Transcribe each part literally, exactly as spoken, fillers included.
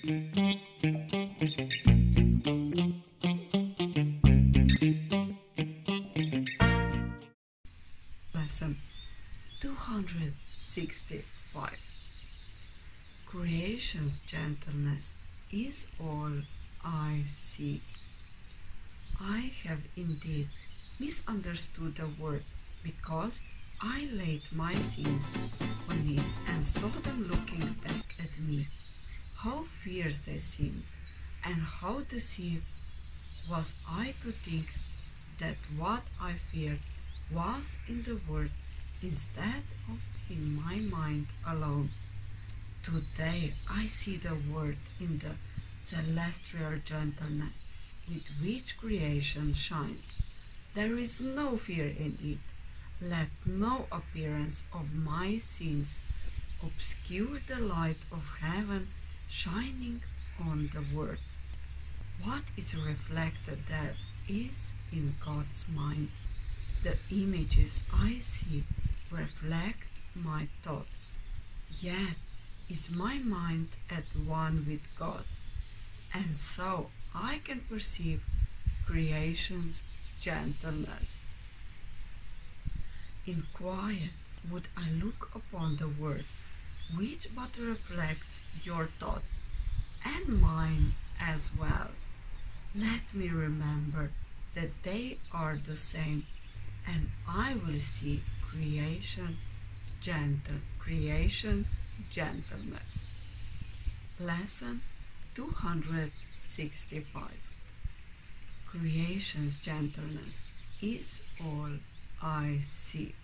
Lesson two hundred sixty-five. Creation's gentleness is all I see. I have indeed misunderstood the word, because I laid my sins on it and saw them looking back at me. How fierce they seemed, and how deceived was I to think that what I feared was in the word instead of in my mind alone. Today I see the word in the celestial gentleness with which creation shines. There is no fear in it. Let no appearance of my sins obscure the light of heaven shining on the word. What is reflected there is in God's mind. The images I see reflect my thoughts. Yet is my mind at one with God's, and so I can perceive creation's gentleness. In quiet would I look upon the word, which but reflects your thoughts and mine as well. Let me remember that they are the same, and I will see creation gentle, creation's gentleness. Lesson two hundred sixty-five. Creation's gentleness is all I see.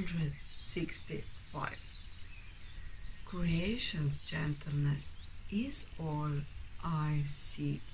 hundred sixty-five. Creation's gentleness is all I seek.